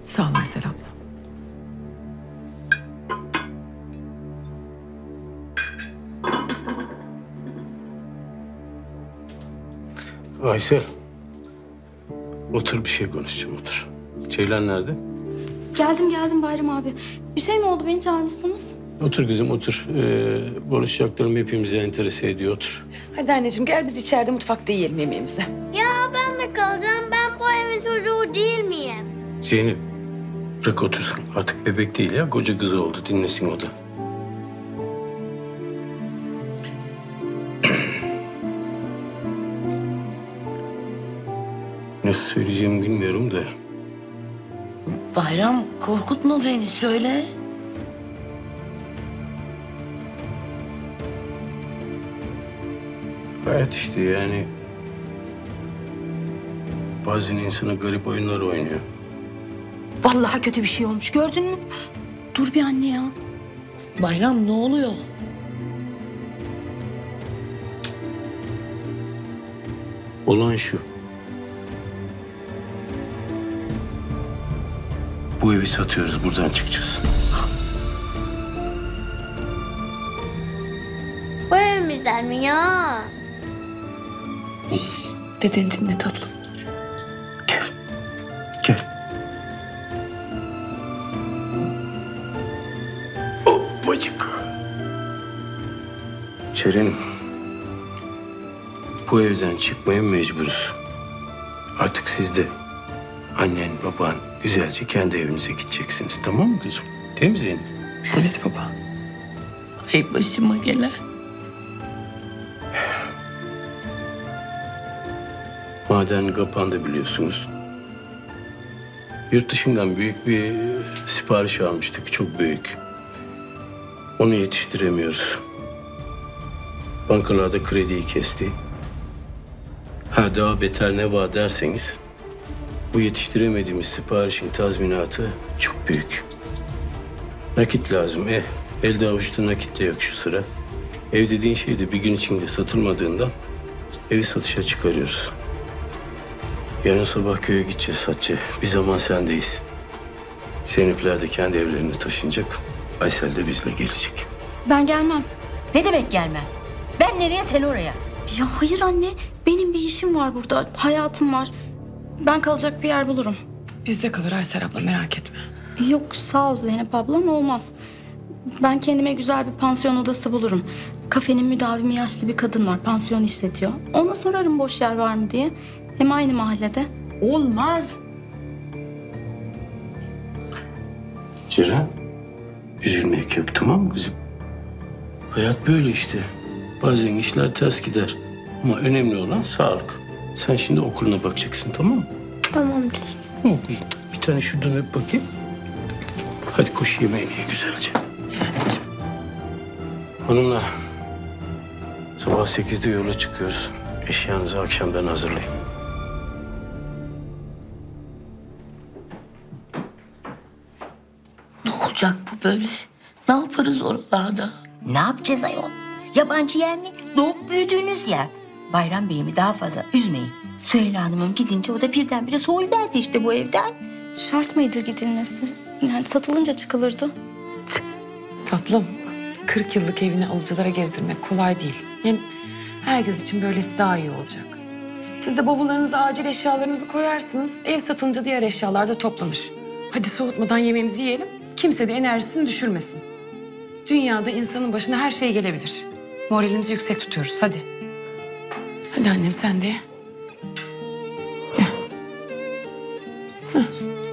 Sağ ol Aysel abla. Aysel. Otur, bir şey konuşacağım, otur. Ceylan nerede? Geldim Bayram abi. Bir şey mi oldu, beni çağırmışsınız? Otur kızım, otur. Konuşacaklarım hepimizi enterese ediyor, otur. Hadi anneciğim gel biz içeride mutfakta yiyelim yemeğimizi. Ya ben de kalacağım. Ben bu evin çocuğu değil miyim? Zeynep, bırak otursun. Artık bebek değil ya, koca kızı oldu. Dinlesin o da. Nasıl söyleyeceğimi bilmiyorum da. Bayram korkutma beni söyle. Hayat işte yani. Bazen insana garip oyunlar oynuyor. Vallahi kötü bir şey olmuş, gördün mü? Dur bir anne ya. Bayram ne oluyor? Olan şu. Bu evi satıyoruz, buradan çıkacağız. Bu evimizden mi ya? Dedeni dinle tatlım. Gel. Gel. Hoppacık. Ceren'im. Bu evden çıkmaya mecburuz. Artık siz de annen, baban güzelce kendi evinize gideceksiniz. Tamam mı kızım? Değil mi Zeynep? Evet baba. Ay başıma gelen. Maden kapandı biliyorsunuz. Yurt dışından büyük bir sipariş almıştık. Çok büyük. Onu yetiştiremiyoruz. Bankalarda krediyi kesti. Ha daha beter ne var derseniz... bu yetiştiremediğimiz siparişin tazminatı çok büyük. Nakit lazım. Elde avuçta nakit de yok şu sıra. Ev dediğin şey de bir gün içinde satılmadığından evi satışa çıkarıyoruz. Yarın sabah köye gideceğiz Hatice. Bir zaman sendeyiz. Zeynepler de kendi evlerine taşınacak. Aysel de bizle gelecek. Ben gelmem. Ne demek gelme? Ben nereye sen oraya? Ya hayır anne, benim bir işim var burada, hayatım var. Ben kalacak bir yer bulurum. Bizde kalır Aysel abla merak etme. Yok sağ ol Zeynep ablam, olmaz. Ben kendime güzel bir pansiyon odası bulurum. Kafenin müdavimi yaşlı bir kadın var, pansiyon işletiyor. Ona sorarım boş yer var mı diye. Hem aynı mahallede. Olmaz. Ceren, üzülmek yok tamam mı kızım? Hayat böyle işte. Bazen işler ters gider. Ama önemli olan sağlık. Sen şimdi okuluna bakacaksın tamam mı? Tamamdır. Tamam kızım. Bir tane şuradan öp bakayım. Hadi koş yemeğini ye güzelce. Onunla sabah 8'de yola çıkıyoruz. Eşyanızı akşamdan hazırlayın. Ne olacak bu böyle? Ne yaparız oralarda? Ne yapacağız ayol? Yabancı yer mi? Doğup büyüdüğünüz yer. Bayram Bey'imi daha fazla üzmeyin. Süheyla Hanım'ım gidince o da birdenbire soyuverdi işte bu evden. Şart mıydı gidilmesi? Yani satılınca çıkılırdı. Tatlım 40 yıllık evini alıcılara gezdirmek kolay değil. Hem herkes için böylesi daha iyi olacak. Siz de bavullarınıza acil eşyalarınızı koyarsınız. Ev satılınca diğer eşyalar da toplanır. Hadi soğutmadan yemeğimizi yiyelim. Kimse de enerjisini düşürmesin. Dünyada insanın başına her şey gelebilir. Moralinizi yüksek tutuyoruz hadi. Hadi annem sen de ye. Gel. Heh.